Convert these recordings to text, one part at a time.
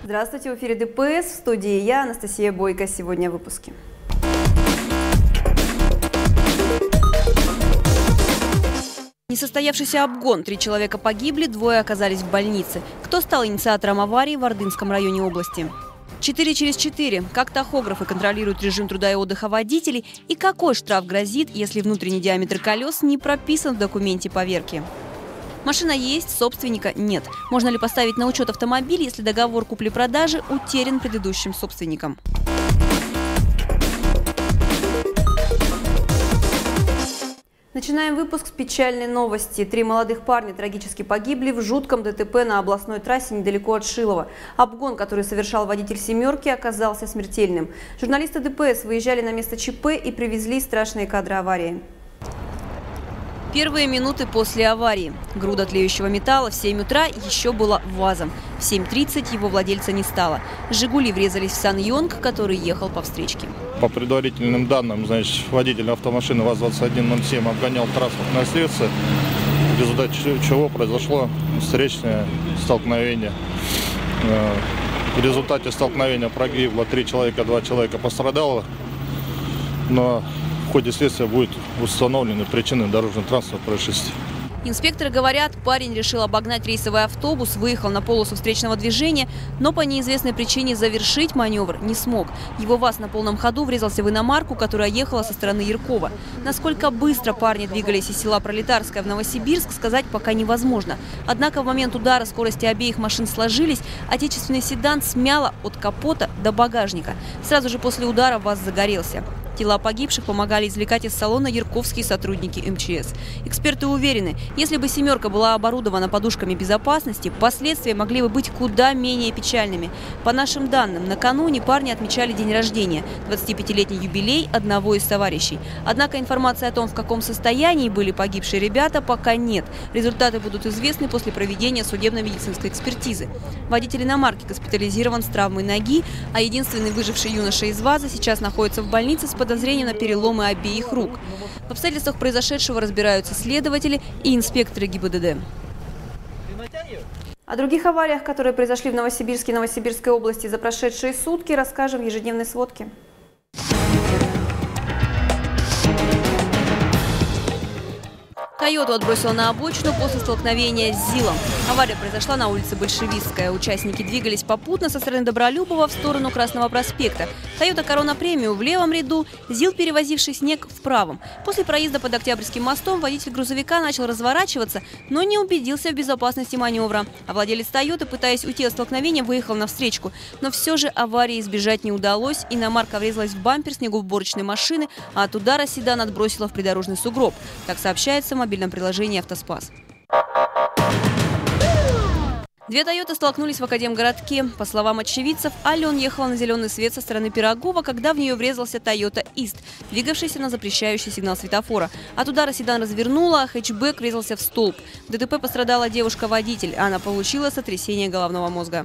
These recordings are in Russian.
Здравствуйте, в эфире ДПС, в студии я, Анастасия Бойко. Сегодня в выпуске. Несостоявшийся обгон. 3 человека погибли, 2 оказались в больнице. Кто стал инициатором аварии в Ордынском районе области? 4 через 4. Как тахографы контролируют режим труда и отдыха водителей? И какой штраф грозит, если внутренний диаметр колес не прописан в документе поверки? Машина есть, собственника нет. Можно ли поставить на учет автомобиль, если договор купли-продажи утерян предыдущим собственником? Начинаем выпуск с печальной новости. 3 молодых парня трагически погибли в жутком ДТП на областной трассе недалеко от Шилова. Обгон, который совершал водитель «семерки», оказался смертельным. Журналисты ДПС выезжали на место ЧП и привезли страшные кадры аварии. Первые минуты после аварии. Груда тлеющего металла в 7 утра еще была ВАЗом. В 7:30 его владельца не стало. «Жигули» врезались в Сан-Йонг, который ехал по встречке. По предварительным данным, водитель автомашины ВАЗ-2107 обгонял транспортное средство, в результате чего произошло встречное столкновение. В результате столкновения погибло 3 человека, 2 человека пострадало. Но в ходе следствия будут установлены причины дорожно-транспортного происшествия. Инспекторы говорят, парень решил обогнать рейсовый автобус, выехал на полосу встречного движения, но по неизвестной причине завершить маневр не смог. Его ВАЗ на полном ходу врезался в иномарку, которая ехала со стороны Яркова. Насколько быстро парни двигались из села Пролетарское в Новосибирск, сказать пока невозможно. Однако в момент удара скорости обеих машин сложились, отечественный седан смяло от капота до багажника. Сразу же после удара ВАЗ загорелся. Тела погибших помогали извлекать из салона ярковские сотрудники МЧС. Эксперты уверены, если бы «семерка» была оборудована подушками безопасности, последствия могли бы быть куда менее печальными. По нашим данным, накануне парни отмечали день рождения, 25-летний юбилей одного из товарищей. Однако информации о том, в каком состоянии были погибшие ребята, пока нет. Результаты будут известны после проведения судебно-медицинской экспертизы. Водитель иномарки госпитализирован с травмой ноги, а единственный выживший юноша из ВАЗа сейчас находится в больнице с подозрением на переломы обеих рук. В обстоятельствах произошедшего разбираются следователи и инспекторы ГИБДД. О других авариях, которые произошли в Новосибирске и Новосибирской области за прошедшие сутки, расскажем в ежедневной сводке. «Тойоту» отбросила на обочину после столкновения с «Зилом». Авария произошла на улице Большевистская. Участники двигались попутно со стороны Добролюбова в сторону Красного проспекта. «Тойота Корона Премиум» в левом ряду, «Зил», перевозивший снег, в правом. После проезда под Октябрьским мостом водитель грузовика начал разворачиваться, но не убедился в безопасности маневра. А владелец «Тойоты», пытаясь уйти от столкновения, выехал навстречку. Но все же аварии избежать не удалось. Иномарка врезалась в бампер снегоуборочной машины, а от удара седан отбросила в придорожный сугроб. Так сообщается в мобильном приложении «Автоспас». 2 «Тойоты» столкнулись в Академгородке. По словам очевидцев, Ален ехала на зеленый свет со стороны Пирогова, когда в нее врезался «Тойота Ист», двигавшийся на запрещающий сигнал светофора. От удара седан развернула, а хэтчбэк врезался в столб. В ДТП пострадала девушка-водитель. Она получила сотрясение головного мозга.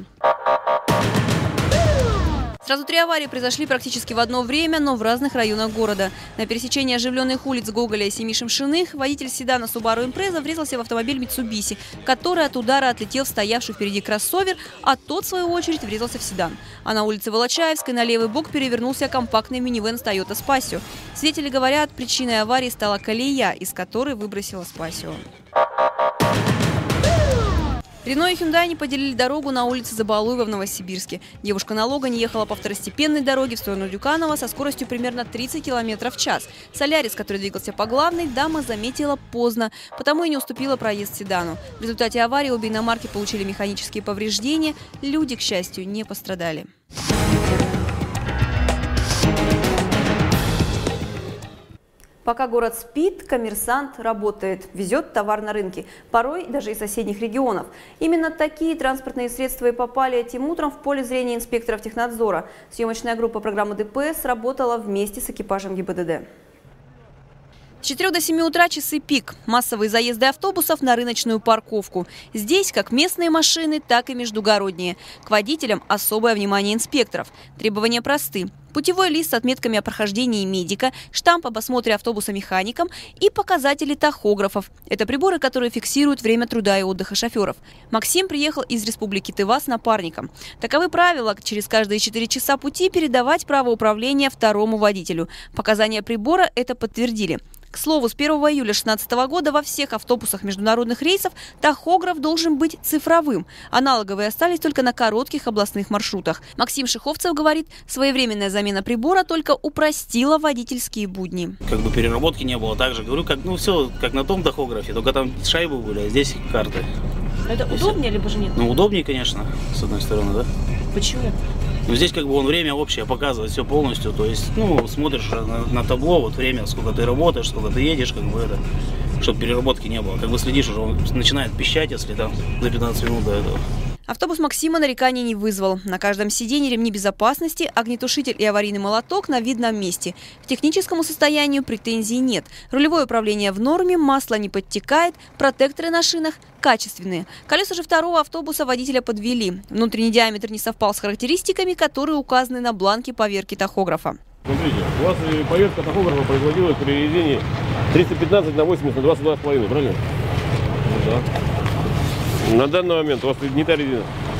Сразу 3 аварии произошли практически в одно время, но в разных районах города. На пересечении оживленных улиц Гоголя и Семишемшиных водитель седана Subaru Impreza врезался в автомобиль Mitsubishi, который от удара отлетел в стоявший впереди кроссовер, а тот, в свою очередь, врезался в седан. А на улице Волочаевской на левый бок перевернулся компактный минивэн Toyota Spassio. Свидетели говорят, причиной аварии стала колея, из которой выбросила Spassio. Рено и Hyundai не поделили дорогу на улице Забалуева в Новосибирске. Девушка на Логане ехала по второстепенной дороге в сторону Дюканова со скоростью примерно 30 км в час. Солярис, который двигался по главной, дама заметила поздно, потому и не уступила проезд седану. В результате аварии обе иномарки получили механические повреждения. Люди, к счастью, не пострадали. Пока город спит, коммерсант работает, везет товар на рынки, порой даже из соседних регионов. Именно такие транспортные средства и попали этим утром в поле зрения инспекторов технадзора. Съемочная группа программы ДПС работала вместе с экипажем ГИБДД. С 4 до 7 утра часы пик. Массовые заезды автобусов на рыночную парковку. Здесь как местные машины, так и междугородние. К водителям особое внимание инспекторов. Требования просты. путевой лист с отметками о прохождении медика, штамп об осмотре автобуса механиком и показатели тахографов. Это приборы, которые фиксируют время труда и отдыха шоферов. Максим приехал из Республики Тыва с напарником. Таковы правила: через каждые 4 часа пути передавать право управления второму водителю. Показания прибора это подтвердили. К слову, с 1 июля 2016 года во всех автобусах международных рейсов тахограф должен быть цифровым. Аналоговые остались только на коротких областных маршрутах. Максим Шиховцев говорит, своевременная замена прибора только упростила водительские будни. Как бы переработки не было. Также говорю, все как на том тахографе, только там шайбы были, а здесь карты. Это удобнее либо же нет? Ну, удобнее, конечно, с одной стороны, да. Почему? Но здесь как бы он время общее показывает все полностью, то есть, смотришь на табло, вот время, сколько ты работаешь, сколько ты едешь, как бы это, чтобы переработки не было. Как бы следишь, уже он начинает пищать, если там за 15 минут до этого. Автобус Максима нареканий не вызвал. На каждом сиденье ремни безопасности, огнетушитель и аварийный молоток на видном месте. К техническому состоянию претензий нет. Рулевое управление в норме, масло не подтекает, протекторы на шинах качественные. Колеса же второго автобуса водителя подвели. Внутренний диаметр не совпал с характеристиками, которые указаны на бланке поверки тахографа. Смотрите, у вас поверка тахографа производилась при резине 315 на 80 на 22,5, правильно? Да. На данный момент у вас не та резина.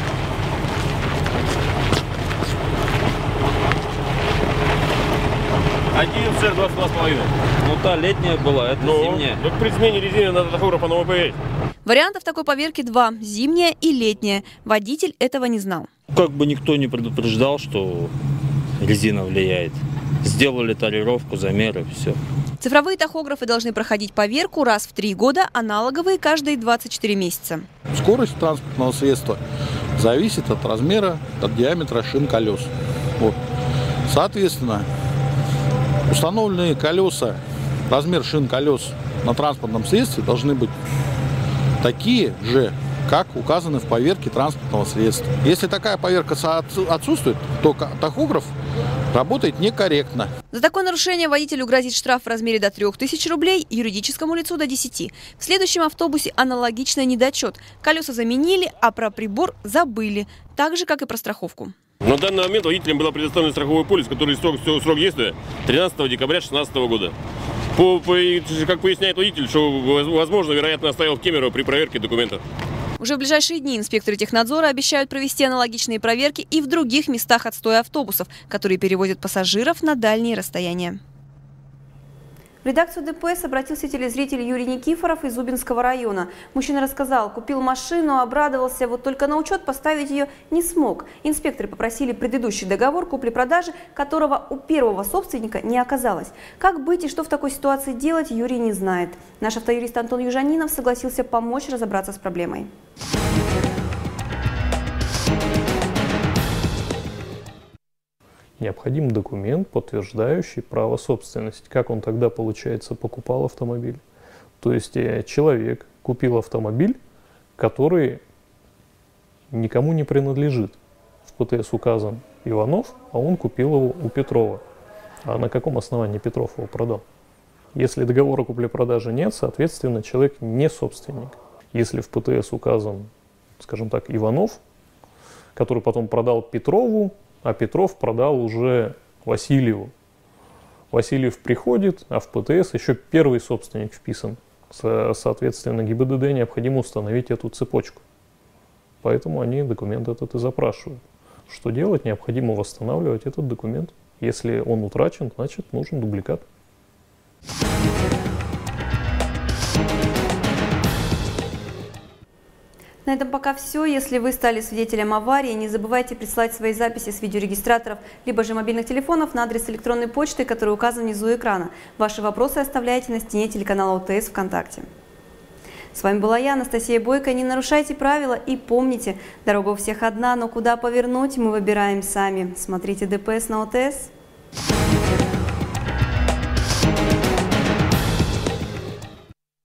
Один сэр 22,5. Ну та летняя была, это зимняя. Так при смене резины надо тахографа на ВПС. Вариантов такой поверки два – зимняя и летняя. Водитель этого не знал. Как бы никто не предупреждал, что резина влияет. Сделали тарировку, замеры, все. Цифровые тахографы должны проходить поверку раз в 3 года, аналоговые – каждые 24 месяца. Скорость транспортного средства зависит от размера, от диаметра шин колес. Вот. Соответственно, установленные колеса, размер шин колес на транспортном средстве должны быть такие же, как указаны в поверке транспортного средства. Если такая поверка отсутствует, то тахограф работает некорректно. За такое нарушение водителю грозит штраф в размере до 3000 рублей, юридическому лицу до 10. В следующем автобусе аналогичный недочет. Колеса заменили, а про прибор забыли. Так же, как и про страховку. На данный момент водителям был предоставлен страховой полис, который срок действия 13 декабря 2016 года. Как поясняет водитель, что, возможно, вероятно, оставил в Кемерово при проверке документов. Уже в ближайшие дни инспекторы технадзора обещают провести аналогичные проверки и в других местах отстоя автобусов, которые перевозят пассажиров на дальние расстояния. В редакцию ДПС обратился телезритель Юрий Никифоров из Зубинского района. Мужчина рассказал, купил машину, обрадовался, вот только на учет поставить ее не смог. Инспекторы попросили предыдущий договор купли-продажи, которого у первого собственника не оказалось. Как быть и что в такой ситуации делать, Юрий не знает. Наш автоюрист Антон Южанинов согласился помочь разобраться с проблемой. Необходим документ, подтверждающий право собственности. Как он тогда, получается, покупал автомобиль? То есть человек купил автомобиль, который никому не принадлежит. В ПТС указан Иванов, а он купил его у Петрова. А на каком основании Петров его продал? Если договора купли-продажи нет, соответственно, человек не собственник. Если в ПТС указан, скажем так, Иванов, который потом продал Петрову, а Петров продал уже Васильеву. Васильев приходит, а в ПТС еще первый собственник вписан. Соответственно, ГИБДД необходимо установить эту цепочку. Поэтому они документ этот и запрашивают. Что делать? Необходимо восстанавливать этот документ. Если он утрачен, значит нужен дубликат. На этом пока все. Если вы стали свидетелем аварии, не забывайте присылать свои записи с видеорегистраторов, либо же мобильных телефонов на адрес электронной почты, который указан внизу экрана. Ваши вопросы оставляйте на стене телеканала ОТС ВКонтакте. С вами была я, Анастасия Бойко. Не нарушайте правила и помните, дорога у всех одна, но куда повернуть мы выбираем сами. Смотрите ДПС на ОТС.